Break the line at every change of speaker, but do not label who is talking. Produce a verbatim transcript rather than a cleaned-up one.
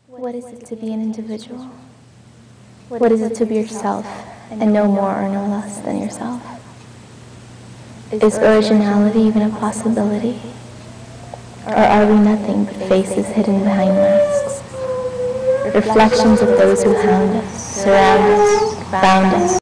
What is it to be an individual? What is it to be yourself and no more or no less than yourself? Is originality even a possibility? Or are we nothing but faces hidden behind masks? Reflections of those who hound us, surround us, bound us.